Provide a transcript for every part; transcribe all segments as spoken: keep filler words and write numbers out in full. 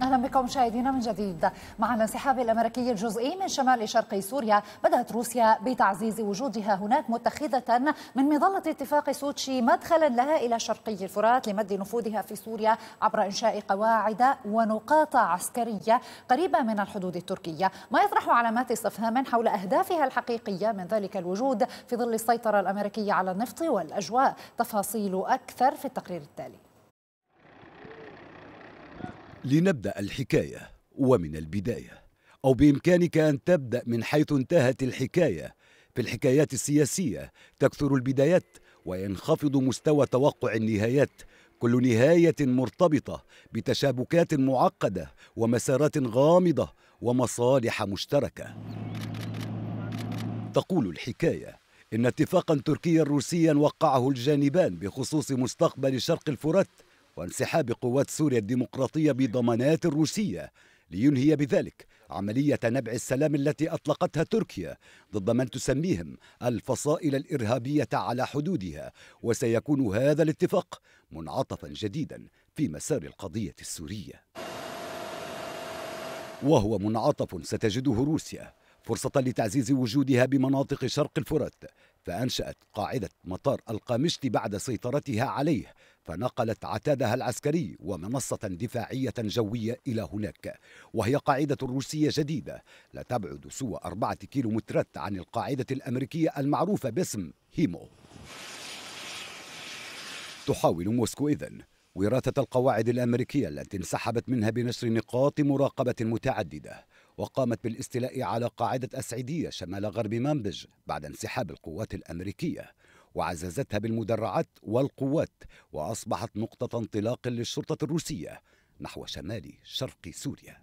أهلا بكم مشاهدينا من جديد. مع الانسحاب الأمريكي الجزئي من شمال شرق سوريا، بدأت روسيا بتعزيز وجودها هناك، متخذة من مظلة اتفاق سوتشي مدخلا لها إلى شرقي الفرات لمد نفوذها في سوريا عبر إنشاء قواعد ونقاط عسكرية قريبة من الحدود التركية، ما يطرح علامات استفهام حول أهدافها الحقيقية من ذلك الوجود في ظل السيطرة الأمريكية على النفط والأجواء. تفاصيل أكثر في التقرير التالي. لنبدأ الحكاية ومن البداية، أو بإمكانك أن تبدأ من حيث انتهت الحكاية. في الحكايات السياسية تكثر البدايات وينخفض مستوى توقع النهايات، كل نهاية مرتبطة بتشابكات معقدة ومسارات غامضة ومصالح مشتركة. تقول الحكاية إن اتفاقا تركيا روسيا وقعه الجانبان بخصوص مستقبل شرق الفرات وانسحاب قوات سوريا الديمقراطية بضمانات روسية لينهي بذلك عملية نبع السلام التي أطلقتها تركيا ضد من تسميهم الفصائل الإرهابية على حدودها. وسيكون هذا الاتفاق منعطفا جديدا في مسار القضية السورية، وهو منعطف ستجده روسيا فرصة لتعزيز وجودها بمناطق شرق الفرات، فأنشأت قاعدة مطار القامشتي بعد سيطرتها عليه، فنقلت عتادها العسكري ومنصة دفاعية جوية إلى هناك، وهي قاعدة روسية جديدة لا تبعد سوى أربعة كيلومترات عن القاعدة الأمريكية المعروفة باسم هيمو. تحاول موسكو إذن وراثة القواعد الأمريكية التي انسحبت منها بنشر نقاط مراقبة متعددة، وقامت بالاستيلاء على قاعدة أسعدية شمال غرب منبج بعد انسحاب القوات الأمريكية، وعززتها بالمدرعات والقوات، وأصبحت نقطة انطلاق للشرطة الروسية نحو شمال شرق سوريا.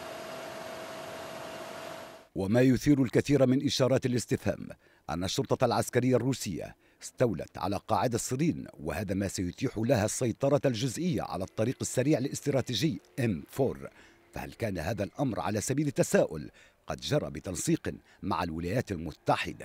وما يثير الكثير من إشارات الاستفهام أن الشرطة العسكرية الروسية استولت على قاعدة صرين، وهذا ما سيتيح لها السيطرة الجزئية على الطريق السريع الاستراتيجي إم أربعة. فهل كان هذا الأمر على سبيل التساؤل قد جرى بتنسيق مع الولايات المتحدة؟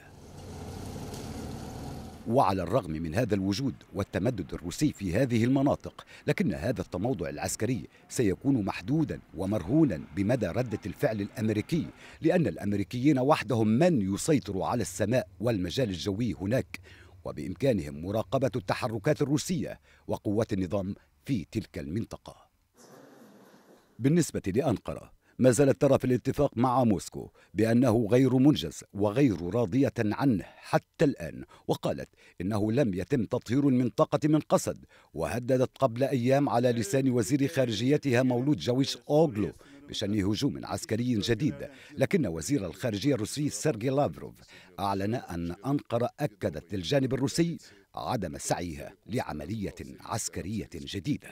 وعلى الرغم من هذا الوجود والتمدد الروسي في هذه المناطق، لكن هذا التموضع العسكري سيكون محدودا ومرهونا بمدى ردة الفعل الأمريكي، لأن الأمريكيين وحدهم من يسيطروا على السماء والمجال الجوي هناك، وبإمكانهم مراقبة التحركات الروسية وقوات النظام في تلك المنطقة. بالنسبة لأنقرة، ما زالت ترى في الاتفاق مع موسكو بأنه غير منجز وغير راضية عنه حتى الآن، وقالت إنه لم يتم تطهير المنطقة من قسد، وهددت قبل أيام على لسان وزير خارجيتها مولود جويش أوغلو بشأن هجوم عسكري جديد. لكن وزير الخارجية الروسي سيرجي لافروف أعلن أن أنقرة أكدت للجانب الروسي عدم سعيها لعملية عسكرية جديدة.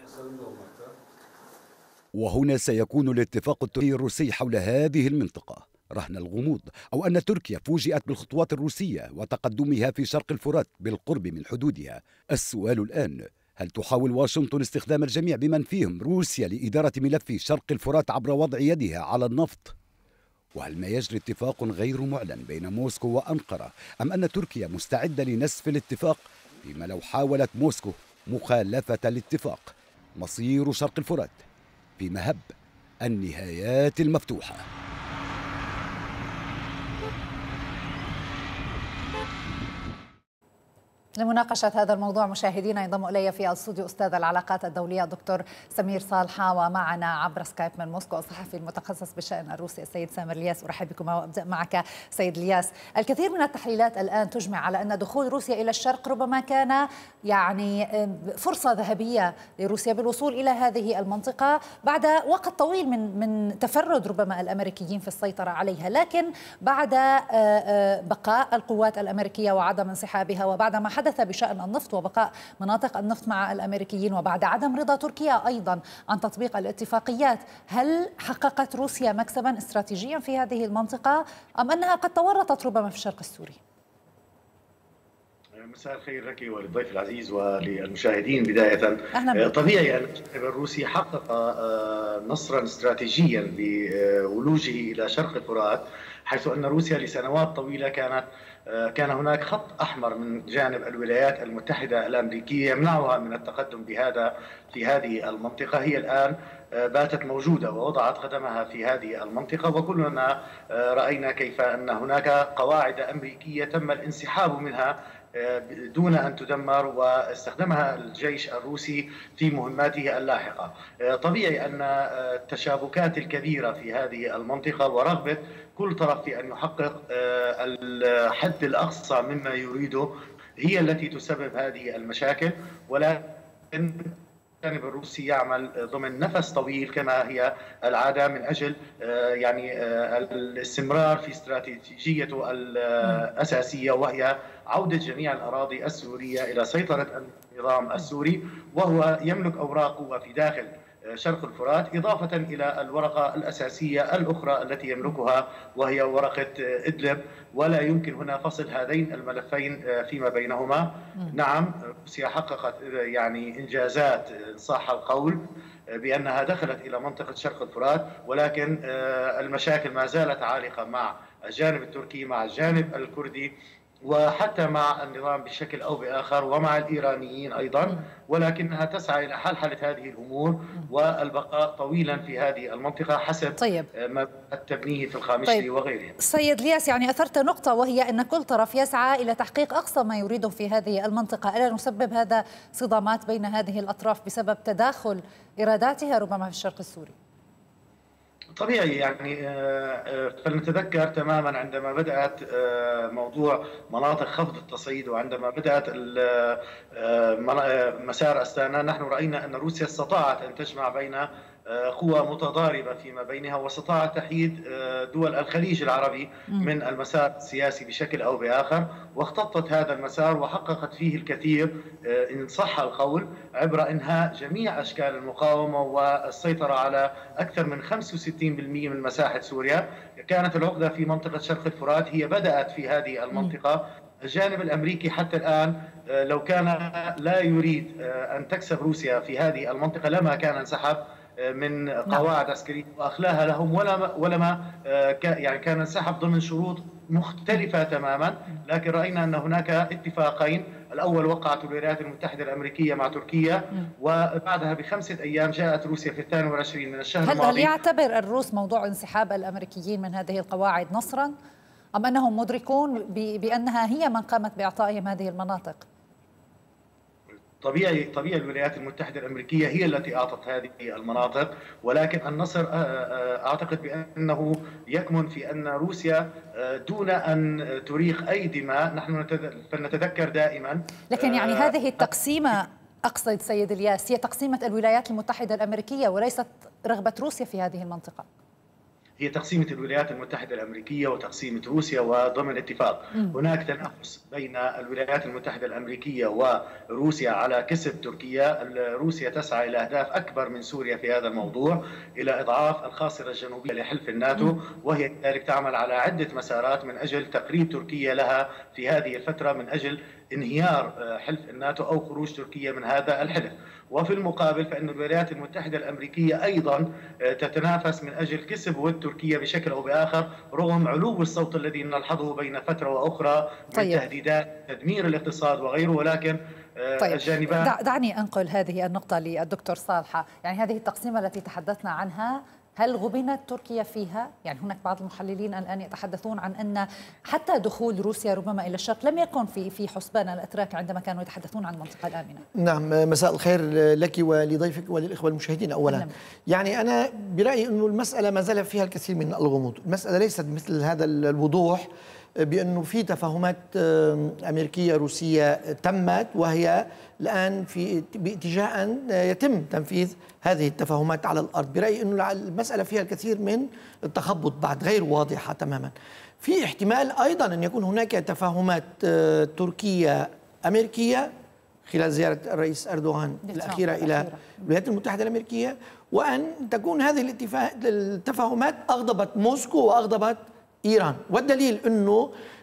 وهنا سيكون الاتفاق التركي الروسي حول هذه المنطقة رهن الغموض، أو أن تركيا فوجئت بالخطوات الروسية وتقدمها في شرق الفرات بالقرب من حدودها. السؤال الآن، هل تحاول واشنطن استخدام الجميع بمن فيهم روسيا لإدارة ملف شرق الفرات عبر وضع يدها على النفط؟ وهل ما يجري اتفاق غير معلن بين موسكو وأنقرة، أم أن تركيا مستعدة لنسف الاتفاق فيما لو حاولت موسكو مخالفة الاتفاق؟ مصير شرق الفرات في مهب النهايات المفتوحة. لمناقشة هذا الموضوع مشاهدينا ينضم إلي في الاستوديو أستاذ العلاقات الدولية الدكتور سمير صالحة، ومعنا عبر سكايب من موسكو الصحفي المتخصص بالشأن الروسي السيد سامر الياس. أرحب بكم وأبدأ معك سيد الياس. الكثير من التحليلات الآن تجمع على أن دخول روسيا إلى الشرق ربما كان يعني فرصة ذهبية لروسيا بالوصول إلى هذه المنطقة بعد وقت طويل من من تفرد ربما الأمريكيين في السيطرة عليها، لكن بعد بقاء القوات الأمريكية وعدم انسحابها، وبعد ما حدث بشأن النفط وبقاء مناطق النفط مع الأمريكيين، وبعد عدم رضا تركيا أيضا عن تطبيق الاتفاقيات، هل حققت روسيا مكسبا استراتيجيا في هذه المنطقة أم أنها قد تورطت ربما في الشرق السوري؟ مساء الخير لك وللضيف العزيز وللمشاهدين. بداية طبيعي أن الجانب الروسي حقق نصرا استراتيجيا بولوجه إلى شرق الفرات، حيث أن روسيا لسنوات طويلة كانت كان هناك خط أحمر من جانب الولايات المتحدة الأمريكية يمنعها من التقدم بهذا في هذه المنطقة. هي الآن باتت موجودة ووضعت قدمها في هذه المنطقة، وكلنا رأينا كيف أن هناك قواعد أمريكية تم الانسحاب منها دون أن تدمر، واستخدمها الجيش الروسي في مهماته اللاحقة. طبيعي أن التشابكات الكبيرة في هذه المنطقة ورغبة كل طرف في أن يحقق الحد الأقصى مما يريده هي التي تسبب هذه المشاكل، ولكن الجانب الروسي يعمل ضمن نفس طويل كما هي العادة من أجل يعني الاستمرار في استراتيجيته الأساسية، وهي عودة جميع الأراضي السورية إلى سيطرة النظام السوري، وهو يملك أوراق قوة في داخل شرق الفرات، إضافة إلى الورقة الأساسية الأخرى التي يملكها وهي ورقة إدلب، ولا يمكن هنا فصل هذين الملفين فيما بينهما. م. نعم، روسيا حققت يعني إنجازات صح القول بأنها دخلت إلى منطقة شرق الفرات، ولكن المشاكل ما زالت عالقة مع الجانب التركي، مع الجانب الكردي، وحتى مع النظام بشكل أو بآخر، ومع الإيرانيين أيضا، ولكنها تسعى إلى حل هذه الأمور والبقاء طويلا في هذه المنطقة حسب طيب. ما تبنيه في الخامشلي طيب. وغيرها. سيد الياس، يعني أثرت نقطة وهي أن كل طرف يسعى إلى تحقيق أقصى ما يريده في هذه المنطقة. ألا نسبب هذا صدامات بين هذه الأطراف بسبب تداخل إيراداتها ربما في الشرق السوري؟ طبيعي، يعني فلنتذكر تماما عندما بدأت موضوع مناطق خفض التصعيد، وعندما بدأت مسار أستانا، نحن رأينا أن روسيا استطاعت أن تجمع بين قوى متضاربة فيما بينها، واستطاعت تحييد دول الخليج العربي من المسار السياسي بشكل أو بآخر، واختطت هذا المسار وحققت فيه الكثير إن صح القول عبر إنهاء جميع أشكال المقاومة والسيطرة على أكثر من خمسة وستين بالمئة من مساحة سوريا. كانت العقدة في منطقة شرق الفرات هي بدأت في هذه المنطقة. الجانب الأمريكي حتى الآن لو كان لا يريد أن تكسب روسيا في هذه المنطقة لما كان انسحب من قواعد عسكرية وأخلاها لهم، ولا ولما يعني كان انسحب ضمن شروط مختلفة تماما. لكن رأينا أن هناك اتفاقين، الأول وقعت الولايات المتحدة الأمريكية مع تركيا، وبعدها بخمسة أيام جاءت روسيا في الثاني والعشرين من الشهر الماضي. هل يعتبر الروس موضوع انسحاب الأمريكيين من هذه القواعد نصرا، أم أنهم مدركون بأنها هي من قامت بإعطائهم هذه المناطق؟ طبيعي طبيعي الولايات المتحدة الأمريكية هي التي أعطت هذه المناطق، ولكن النصر أعتقد بأنه يكمن في أن روسيا دون أن تريق أي دماء، نحن فلنتذكر دائما. لكن يعني هذه التقسيمة، أقصد سيد الياس، هي تقسيمة الولايات المتحدة الأمريكية وليست رغبة روسيا في هذه المنطقة. هي تقسيمة الولايات المتحدة الأمريكية وتقسيمة روسيا وضمن اتفاق. م. هناك تنافس بين الولايات المتحدة الأمريكية وروسيا على كسب تركيا. روسيا تسعى إلى أهداف أكبر من سوريا في هذا الموضوع، إلى إضعاف الخاصرة الجنوبية لحلف الناتو، م. وهي كذلك تعمل على عدة مسارات من أجل تقريب تركيا لها في هذه الفترة، من أجل انهيار حلف الناتو أو خروج تركيا من هذا الحلف. وفي المقابل فإن الولايات المتحدة الأمريكية أيضا تتنافس من أجل كسب ود تركيا بشكل أو بآخر، رغم علو الصوت الذي نلحظه بين فترة وأخرى من طيب. تهديدات تدمير الاقتصاد وغيره. ولكن طيب. الجانبان دعني أنقل هذه النقطة للدكتور صالحة. يعني هذه التقسيمة التي تحدثنا عنها، هل غبنت تركيا فيها؟ يعني هناك بعض المحللين الآن يتحدثون عن أن حتى دخول روسيا ربما إلى الشرق لم يكن في في حسبان الأتراك عندما كانوا يتحدثون عن المنطقة الآمنة. نعم، مساء الخير لك ولضيفك وللإخوة المشاهدين. أولا أهلا. يعني أنا برأيي أنه المسألة ما زال فيها الكثير من الغموض. المسألة ليست مثل هذا الوضوح بأنه في تفاهمات أمريكية روسية تمت، وهي الآن في باتجاه أن يتم تنفيذ هذه التفاهمات على الأرض. برأيي أنه المسألة فيها الكثير من التخبط بعد، غير واضحة تماما. في احتمال أيضا أن يكون هناك تفاهمات تركية أمريكية خلال زيارة الرئيس أردوغان الأخيرة إلى الولايات المتحدة الأمريكية، وأن تكون هذه التفاهمات أغضبت موسكو وأغضبت إيران. والدليل أنه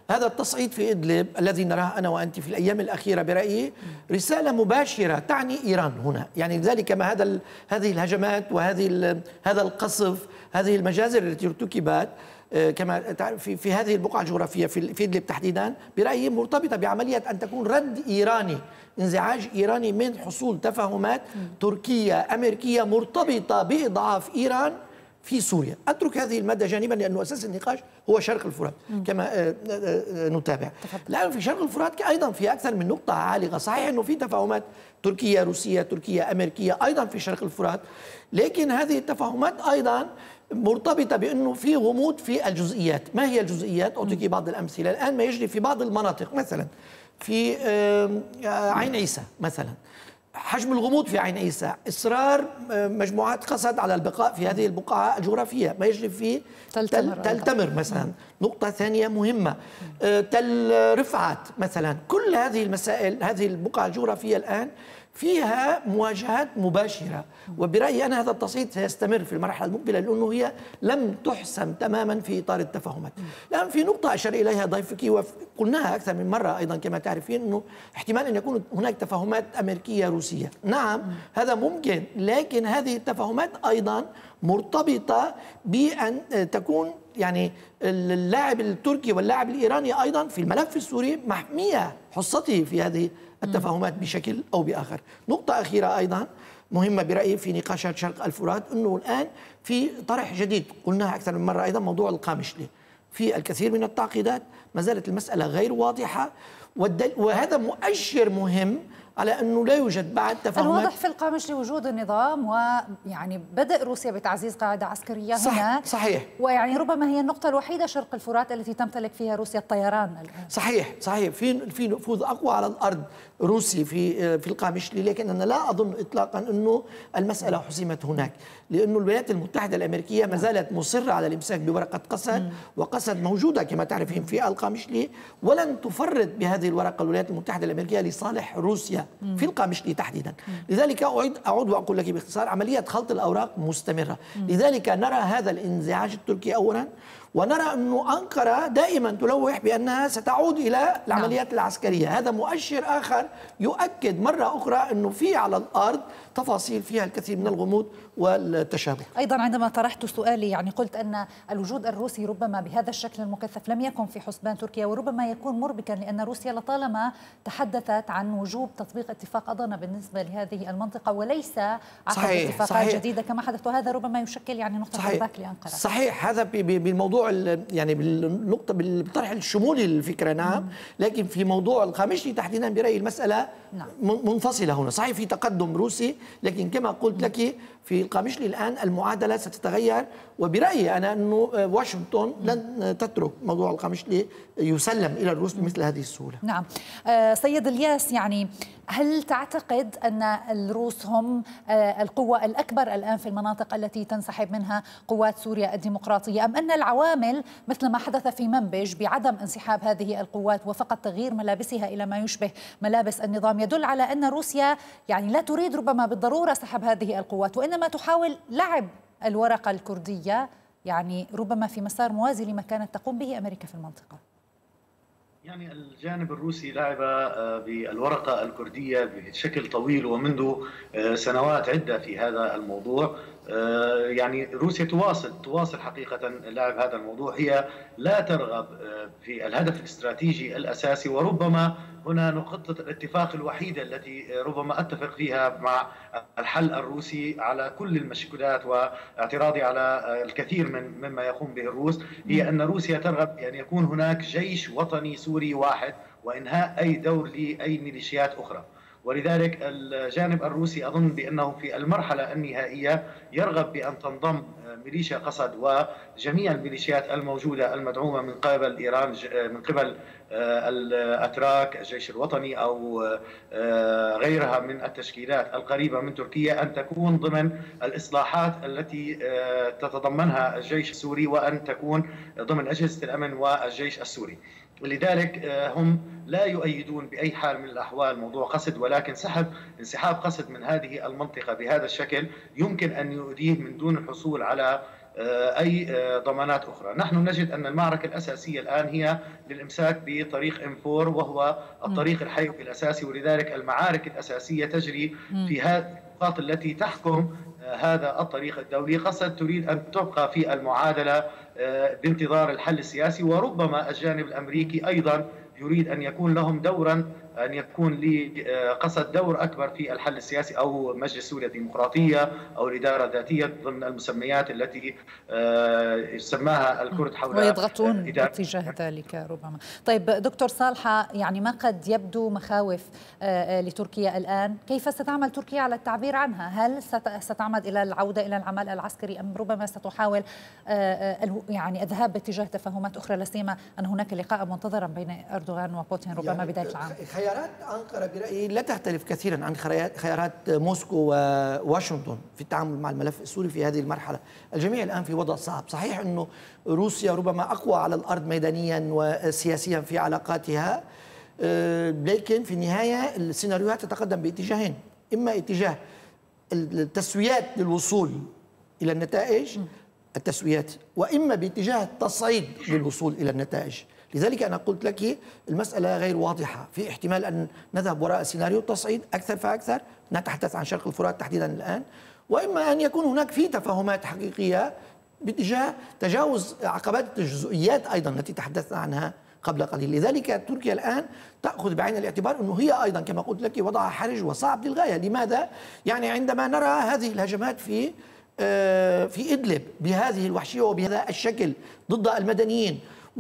هذا التصعيد في إدلب الذي نراه أنا وأنت في الأيام الأخيرة برأيي رسالة مباشرة تعني إيران هنا، يعني لذلك ما هذا هذه الهجمات وهذه هذا القصف، هذه المجازر التي ارتكبت كما تعرف في, في هذه البقعة الجغرافية في, في إدلب تحديدا برأيي مرتبطة بعملية أن تكون رد إيراني، انزعاج إيراني من حصول تفاهمات تركية أمريكية مرتبطة بإضعاف إيران في سوريا. أترك هذه المادة جانبا لأنه أساس النقاش هو شرق الفرات كما نتابع. لأن في شرق الفرات أيضا في أكثر من نقطة عالقة. صحيح أنه في تفاهمات تركية روسية تركية أمريكية أيضا في شرق الفرات، لكن هذه التفاهمات أيضا مرتبطة بأنه في غموض في الجزئيات. ما هي الجزئيات؟ أعطيك بعض الأمثلة. الآن ما يجري في بعض المناطق مثلا في عين عيسى مثلا، حجم الغموض في عين عيسى، إصرار مجموعات قصد على البقاء في هذه البقعة الجغرافية. ما يجري في تل تمر, تل تمر مثلا. نقطة ثانية مهمة تل رفعت مثلا. كل هذه المسائل، هذه البقعة الجغرافية الآن فيها مواجهات مباشرة، وبرأيي أنا هذا التصعيد سيستمر في المرحلة المقبلة لأنه هي لم تحسم تماما في إطار التفاهمات. الآن في نقطة أشار إليها ضيفك وقلناها أكثر من مرة أيضا كما تعرفين، أنه احتمال أن يكون هناك تفاهمات أمريكية روسية. نعم هذا ممكن، لكن هذه التفاهمات أيضا مرتبطة بأن تكون يعني اللاعب التركي واللاعب الإيراني أيضا في الملف السوري محمية حصته في هذه التفاهمات بشكل أو بآخر. نقطة أخيرة أيضا مهمة برأيي في نقاشات شرق الفرات، أنه الآن في طرح جديد قلناها أكثر من مرة أيضا، موضوع القامشلي. في الكثير من التعقيدات ما زالت المسألة غير واضحة، وهذا مؤشر مهم على أنه لا يوجد بعد تفاهمات. الواضح في القامشلي وجود النظام، ويعني بدء روسيا بتعزيز قاعدة عسكرية صح هناك. صحيح. ويعني ربما هي النقطة الوحيدة شرق الفرات التي تمتلك فيها روسيا الطيران الآن. صحيح صحيح. في في نفوذ أقوى على الأرض روسي في في القامشلي، لكن أنا لا أظن إطلاقا أنه المسألة حسمت هناك، لأنه الولايات المتحدة الأمريكية ما زالت مصرة على الإمساك بورقة قسد، وقسد موجودة كما تعرفين في القامشلي، ولن تفرط بهذه الورقة الولايات المتحدة الأمريكية لصالح روسيا في القامشلي تحديدا. لذلك أعيد أعود وأقول لك باختصار، عملية خلط الأوراق مستمرة. لذلك نرى هذا الانزعاج التركي أولا، ونرى أنه أنقرة دائما تلوح بأنها ستعود إلى العمليات نعم. العسكرية. هذا مؤشر آخر يؤكد مرة أخرى أنه في على الأرض تفاصيل فيها الكثير من الغموض والتشابه. أيضا عندما طرحت سؤالي يعني قلت أن الوجود الروسي ربما بهذا الشكل المكثف لم يكن في حسبان تركيا، وربما يكون مربكا، لأن روسيا لطالما تحدثت عن وجوب تطبيق اتفاق أضنا بالنسبة لهذه المنطقة، وليس عقد اتفاقات صحيح. جديدة كما حدث، وهذا ربما يشكل يعني نقطة ارتباك لأنقرة. صحيح. هذا بالموضوع يعني بالنقطة بالطرح الشمولي للفكرة نعم، لكن في موضوع القامشلي تحديدا برأيي المسألة نعم. منفصلة هنا. صحيح في تقدم روسي، لكن كما قلت لك في القامشلي الآن المعادلة ستتغير، وبرأيي أنا أنه واشنطن لن تترك موضوع القامشلي يسلم إلى الروس بمثل هذه السهولة. نعم. آه سيد الياس، يعني هل تعتقد أن الروس هم آه القوة الأكبر الآن في المناطق التي تنسحب منها قوات سوريا الديمقراطية، أم أن العوامل مثل ما حدث في منبج بعدم انسحاب هذه القوات وفقط تغيير ملابسها إلى ما يشبه ملابس النظام يدل على أن روسيا يعني لا تريد ربما بالضرورة سحب هذه القوات، وإنما تحاول لعب الورقة الكردية يعني ربما في مسار موازي لما كانت تقوم به أمريكا في المنطقة؟ يعني الجانب الروسي لعب بالورقة الكردية بشكل طويل ومنذ سنوات عدة في هذا الموضوع. يعني روسيا تواصل تواصل حقيقة لعب هذا الموضوع. هي لا ترغب في الهدف الاستراتيجي الأساسي، وربما هنا نقطة الاتفاق الوحيدة التي ربما أتفق فيها مع الحل الروسي على كل المشكلات واعتراضي على الكثير من مما يقوم به الروس، هي أن روسيا ترغب أن يكون هناك جيش وطني سوري واحد وإنهاء أي دور لأي ميليشيات أخرى. ولذلك الجانب الروسي أظن بأنه في المرحلة النهائية يرغب بأن تنضم ميليشيا قسد وجميع الميليشيات الموجودة المدعومة من قبل إيران، من قبل الأتراك الجيش الوطني أو غيرها من التشكيلات القريبة من تركيا، أن تكون ضمن الإصلاحات التي تتضمنها الجيش السوري، وأن تكون ضمن أجهزة الأمن والجيش السوري. ولذلك هم لا يؤيدون بأي حال من الأحوال موضوع قسد، ولكن سحب انسحاب قسد من هذه المنطقة بهذا الشكل يمكن أن يؤديه من دون الحصول على أي ضمانات أخرى. نحن نجد أن المعركة الأساسية الآن هي للإمساك بطريق إم فور وهو الطريق الحيوي الأساسي، ولذلك المعارك الأساسية تجري في هذه النقاط التي تحكم هذا الطريق الدولي. قصد تريد أن تبقى في المعادلة بانتظار الحل السياسي، وربما الجانب الأمريكي أيضا يريد أن يكون لهم دورا، أن يكون لقصد دور أكبر في الحل السياسي أو مجلس سوريا الديمقراطية أو الإدارة الذاتية ضمن المسميات التي سماها الكرد حول ويضغطون باتجاه ذلك ربما. طيب دكتور صالحة، يعني ما قد يبدو مخاوف لتركيا الآن، كيف ستعمل تركيا على التعبير عنها؟ هل ستعمد إلى العودة إلى العمل العسكري أم ربما ستحاول يعني الذهاب باتجاه تفاهمات أخرى، لا سيما أن هناك لقاء منتظرا بين أردوغان وبوتين ربما يعني بداية العام؟ خيارات أنقرة برأيي لا تختلف كثيرا عن خيارات موسكو وواشنطن في التعامل مع الملف السوري في هذه المرحلة. الجميع الآن في وضع صعب. صحيح أنه روسيا ربما أقوى على الأرض ميدانيا وسياسيا في علاقاتها، لكن في النهاية السيناريوهات تتقدم باتجاهين: إما اتجاه التسويات للوصول إلى النتائج التسويات، وإما باتجاه التصعيد للوصول إلى النتائج. لذلك أنا قلت لك المسألة غير واضحة، في احتمال أن نذهب وراء سيناريو التصعيد أكثر فأكثر، نتحدث عن شرق الفرات تحديدا الآن، وإما أن يكون هناك في تفاهمات حقيقية باتجاه تجاوز عقبات الجزئيات أيضا التي تحدثنا عنها قبل قليل. لذلك تركيا الآن تأخذ بعين الاعتبار أنه هي أيضا كما قلت لك وضعها حرج وصعب للغاية. لماذا؟ يعني عندما نرى هذه الهجمات في في إدلب بهذه الوحشية وبهذا الشكل ضد المدنيين،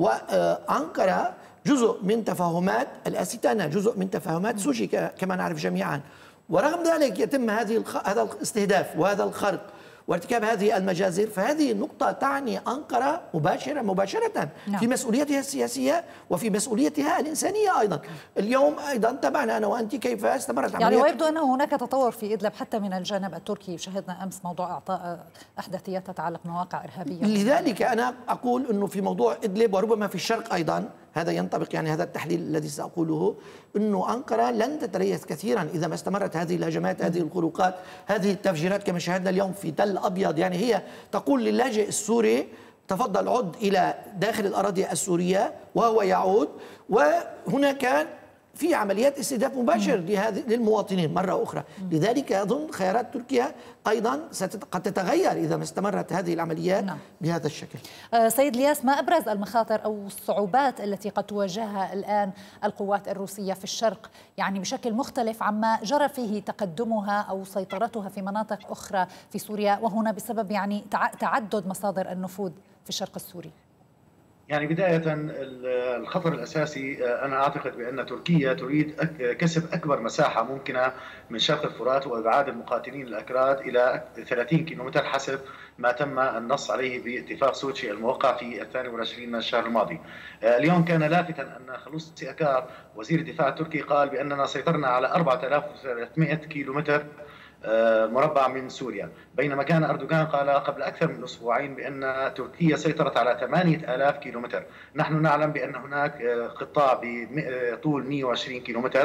وأنقرة جزء من تفاهمات الأستانا، جزء من تفاهمات سوشي كما نعرف جميعا، ورغم ذلك يتم هذه هذا الاستهداف وهذا الخرق وارتكاب هذه المجازر، فهذه النقطة تعني أنقرة مباشرة مباشرة نعم. في مسؤوليتها السياسية وفي مسؤوليتها الإنسانية أيضا. اليوم أيضا تابعنا أنا وأنت كيف استمرت يعني ويبدو أنه هناك تطور في إدلب حتى من الجانب التركي، شهدنا أمس موضوع إعطاء أحداثيات تتعلق بمواقع إرهابية. لذلك أنا أقول أنه في موضوع إدلب وربما في الشرق أيضا، هذا ينطبق يعني هذا التحليل الذي سأقوله، أنه أنقرة لن تتريث كثيرا إذا ما استمرت هذه الهجمات، هذه الخروقات، هذه التفجيرات كما شاهدنا اليوم في تل أبيض. يعني هي تقول للاجئ السوري تفضل عد إلى داخل الأراضي السورية وهو يعود، وهناك في عمليات استهداف مباشر لهذه للمواطنين مرة أخرى. لذلك أظن خيارات تركيا أيضا قد تتغير إذا ما استمرت هذه العمليات نعم. بهذا الشكل. آه سيد الياس، ما أبرز المخاطر أو الصعوبات التي قد تواجهها الآن القوات الروسية في الشرق، يعني بشكل مختلف عما جرى فيه تقدمها أو سيطرتها في مناطق أخرى في سوريا، وهنا بسبب يعني تعدد مصادر النفوذ في الشرق السوري؟ يعني بداية الخطر الأساسي أنا أعتقد بأن تركيا تريد كسب أكبر مساحة ممكنة من شرق الفرات وإبعاد المقاتلين الأكراد إلى ثلاثين كيلومتر حسب ما تم النص عليه باتفاق سوتشي الموقع في الثاني والعشرين من الشهر الماضي. اليوم كان لافتا أن خلوصي أكار وزير الدفاع التركي قال بأننا سيطرنا على أربعة آلاف وثلاثمئة كيلومتر مربع من سوريا، بينما كان أردوغان قال قبل أكثر من أسبوعين بأن تركيا سيطرت على ثمانية آلاف كيلومتر. نحن نعلم بأن هناك قطاع بطول مئة وعشرين كيلومتر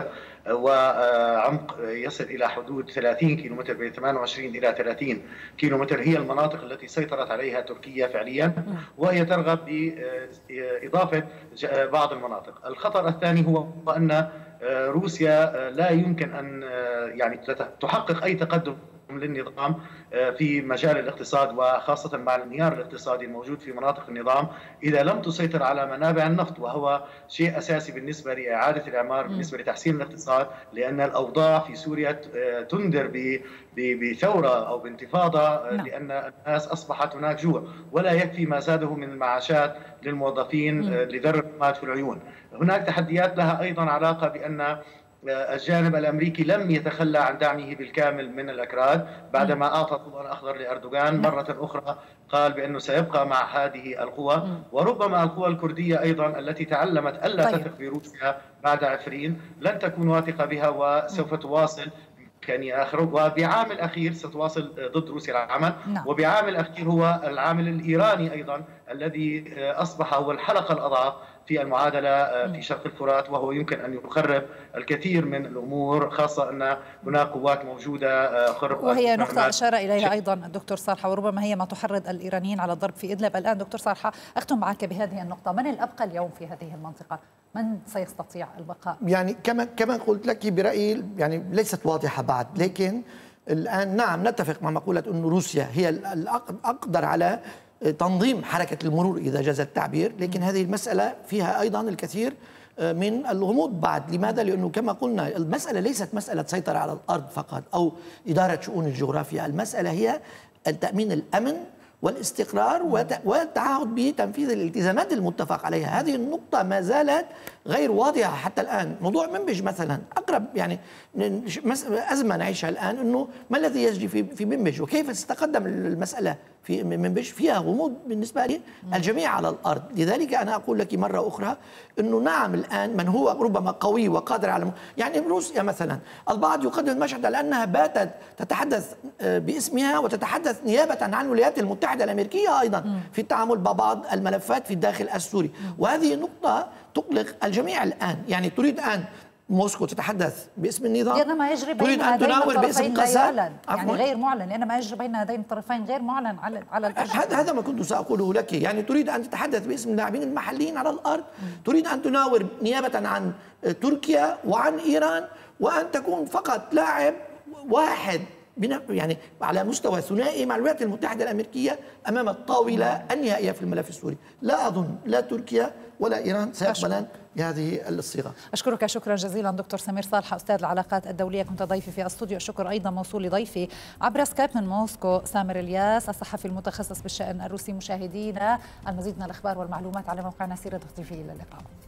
وعمق يصل إلى حدود ثلاثين كيلومتر، بين ثمانية وعشرين إلى ثلاثين كيلومتر هي المناطق التي سيطرت عليها تركيا فعليا، وهي ترغب بإضافة بعض المناطق. الخطر الثاني هو أن روسيا لا يمكن أن يعني تحقق أي تقدم للنظام في مجال الاقتصاد، وخاصة مع الانهيار الاقتصادي الموجود في مناطق النظام، إذا لم تسيطر على منابع النفط، وهو شيء أساسي بالنسبة لإعادة الإعمار، بالنسبة لتحسين الاقتصاد، لأن الأوضاع في سوريا تنذر بثورة أو بانتفاضة، لأن الناس أصبحت هناك جوع ولا يكفي ما زاده من المعاشات للموظفين لذر الرماد في العيون. هناك تحديات لها أيضا علاقة بأن الجانب الأمريكي لم يتخلى عن دعمه بالكامل من الأكراد بعدما أعطى الضوء الأخضر لأردوغان. مرة أخرى قال بأنه سيبقى مع هذه القوى، وربما القوى الكردية أيضا التي تعلمت ألا طيب. تثق بروسيا بعد عفرين لن تكون واثقة بها وسوف تواصل كان آخر، وبعامل أخير ستواصل ضد روسيا العمل نعم. وبعامل أخير هو العامل الإيراني أيضا الذي أصبح هو الحلقة الأضعف في المعادلة في شرق الفرات، وهو يمكن أن يخرب الكثير من الأمور، خاصة أن هناك قوات موجودة خرب. وهي نقطة أشار إليها أيضا الدكتور صالحة، وربما هي ما تحرض الإيرانيين على الضرب في إدلب. الآن دكتور صالحة أختم معك بهذه النقطة، من الأبقى اليوم في هذه المنطقة؟ من سيستطيع البقاء؟ يعني كما كما قلت لك برأيي يعني ليست واضحة بعد، لكن الآن نعم نتفق مع مقولة أن روسيا هي الأقدر على تنظيم حركة المرور إذا جاز التعبير، لكن هذه المسألة فيها أيضا الكثير من الغموض بعد. لماذا؟ لأنه كما قلنا المسألة ليست مسألة سيطرة على الأرض فقط أو إدارة شؤون الجغرافيا، المسألة هي التأمين الأمن والاستقرار والتعهد بتنفيذ الالتزامات المتفق عليها. هذه النقطة ما زالت غير واضحة حتى الآن. موضوع منبج مثلا أقرب يعني أزمة نعيشها الآن، أنه ما الذي يجري في في منبج وكيف ستتقدم المسألة في منبج، فيها غموض بالنسبة لي الجميع على الأرض. لذلك أنا أقول لك مرة أخرى أنه نعم الآن من هو ربما قوي وقادر على يعني روسيا مثلا، البعض يقدم المشهد على أنها باتت تتحدث باسمها وتتحدث نيابة عن الولايات المتحدة الأمريكية أيضا في التعامل ببعض الملفات في الداخل السوري، وهذه نقطة تقلق الجميع الآن. يعني تريد أن موسكو تتحدث باسم النظام، لأن ما يجري بين هذين الطرفين لا يعلن، يعني غير معلن، لأن ما يجري بين هذين الطرفين غير معلن على على هذا هذا ما كنت سأقوله لك. يعني تريد أن تتحدث باسم اللاعبين المحليين على الأرض، تريد أن تناور نيابة عن تركيا وعن إيران، وأن تكون فقط لاعب واحد يعني على مستوى ثنائي مع الولايات المتحدة الأمريكية أمام الطاولة النهائية في الملف السوري. لا أظن لا تركيا ولا إيران سيقبلان بهذه الصيغة. أشكرك شكرا جزيلا دكتور سمير صالحة أستاذ العلاقات الدولية، كنت ضيفي في الاستوديو. الشكر أيضا موصول لضيفي عبر سكايب من موسكو سامر الياس الصحفي المتخصص بالشأن الروسي. مشاهدينا المزيد من الأخبار والمعلومات على موقعنا سيرة تي في. إلى اللقاء.